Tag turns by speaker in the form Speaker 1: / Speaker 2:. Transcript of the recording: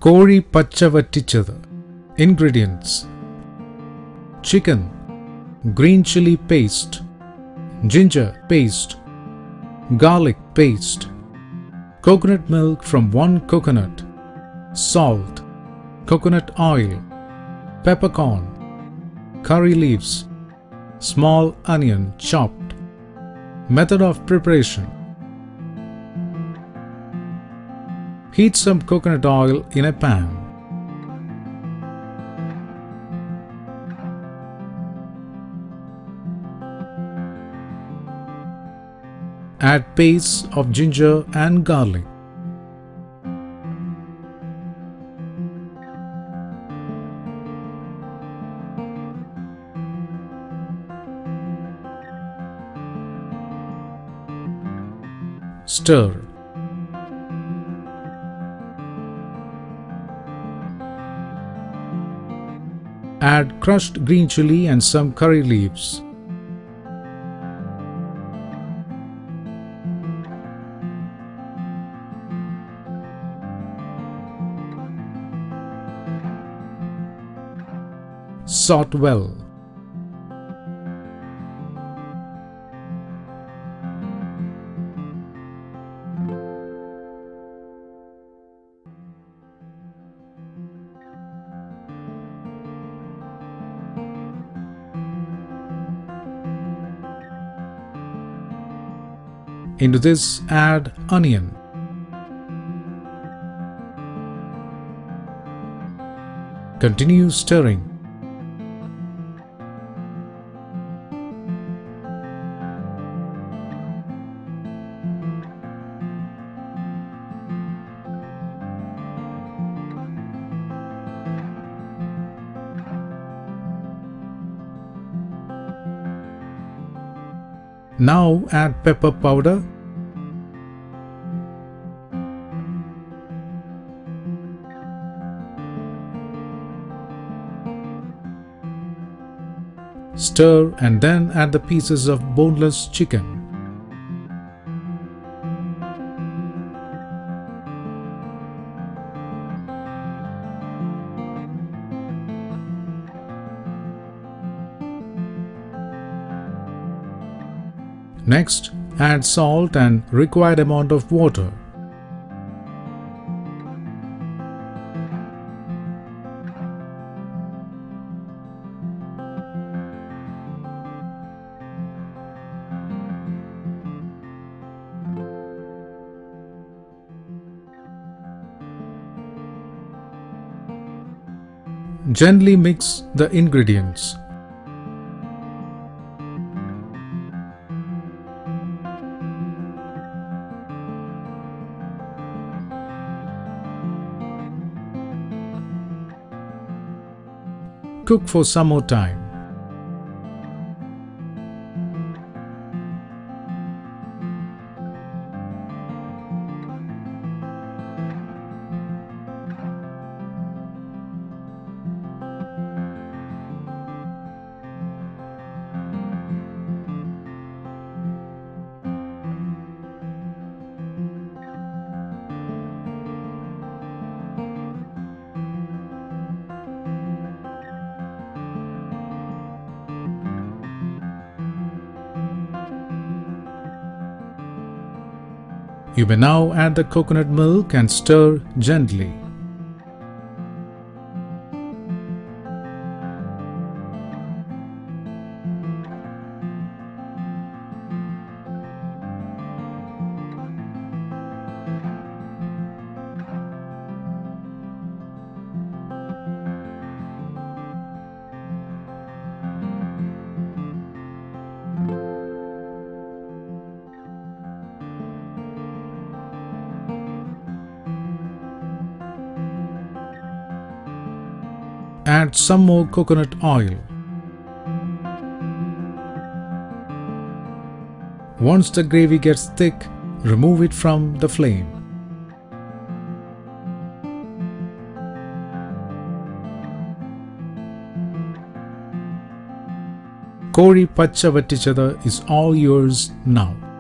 Speaker 1: Kori pacha vattichadu. Ingredients: chicken, green chili paste, ginger paste, garlic paste, coconut milk from 1 coconut, salt, coconut oil, peppercorn, curry leaves, small onion chopped. Method of preparation: heat some coconut oil in a pan. Add paste of ginger and garlic. Stir. Add crushed green chili and some curry leaves. Saute well. Into this add onion. Continue stirring. Now add pepper powder, stir and then add the pieces of boneless chicken. Next, add salt and required amount of water. Gently mix the ingredients. Cook for some more time. You may now add the coconut milk and stir gently. Add some more coconut oil. Once the gravy gets thick, remove it from the flame. Kori pacha vattichadu is all yours now.